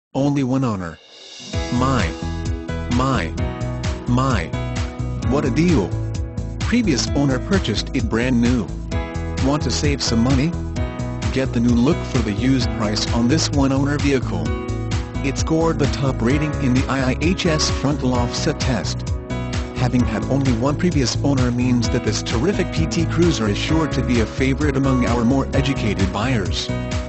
only one owner. My. What a deal. Previous owner purchased it brand new. Want to save some money? Get the new look for the used price on this one-owner vehicle. It scored the top rating in the IIHS frontal offset test. Having had only one previous owner means that this terrific PT Cruiser is sure to be a favorite among our more educated buyers.